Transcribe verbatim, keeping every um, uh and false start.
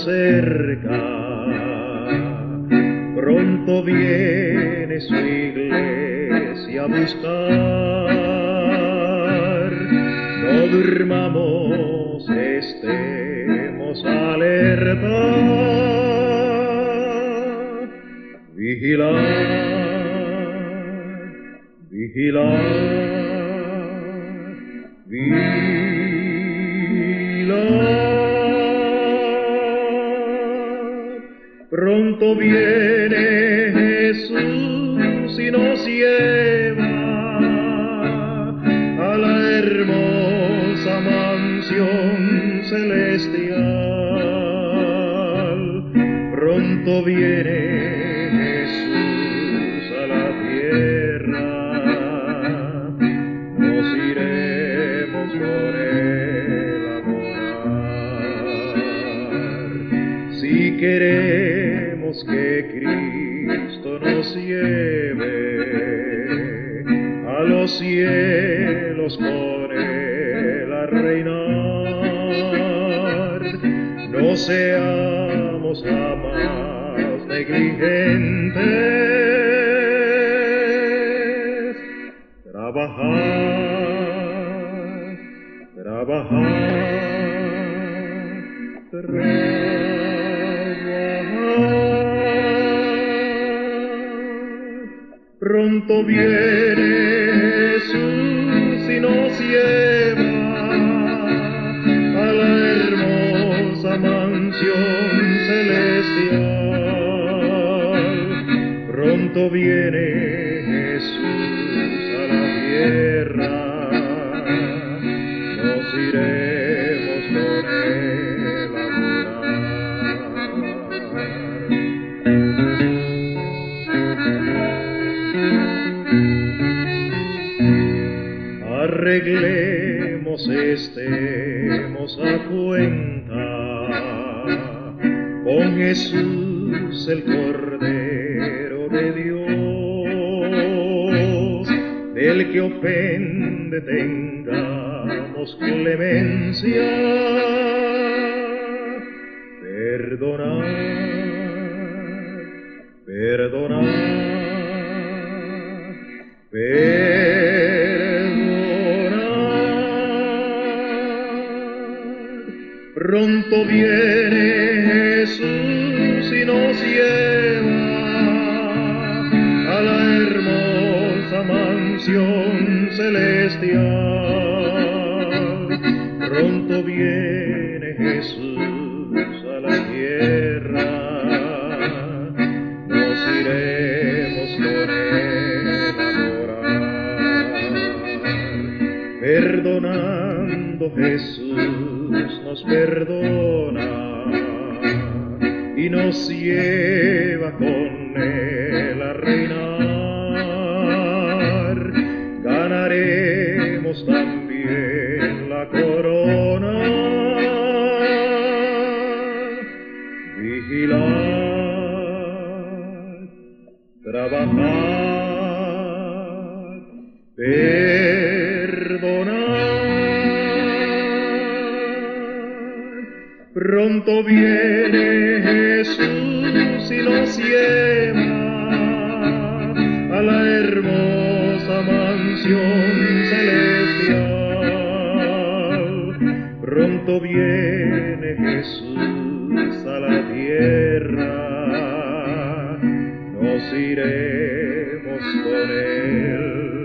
cerca, pronto viene su iglesia a buscar. No durmamos, estemos alerta, vigilar, vigilar, vigilar. Pronto viene Jesús y nos lleva a la hermosa mansión celestial. Pronto viene Jesús a la tierra, nos iremos con él a morar. Si queremos que Cristo nos lleve a los cielos con él a reinar, no seamos jamás negligentes. Trabajar, trabajar, trabajar. Pronto viene Jesús y nos lleva a la hermosa mansión celestial. Pronto viene Jesús a la tierra, nos iremos con él a morar. Arreglemos, estemos a cuenta con Jesús el Cordero de Dios, del que ofende tengamos clemencia. Perdonar, perdonar, perdonar. Pronto viene Jesús y nos lleva a la hermosa mansión celestial. Pronto viene Jesús a la tierra, nos iremos con él a morar. Perdonando Jesús nos perdona y nos lleva con él a reinar. Ganaremos también la corona. Vigilar, trabajar, perdonar. Pronto viene Jesús y nos lleva a la hermosa mansión celestial. Pronto viene Jesús a la tierra, nos iremos con él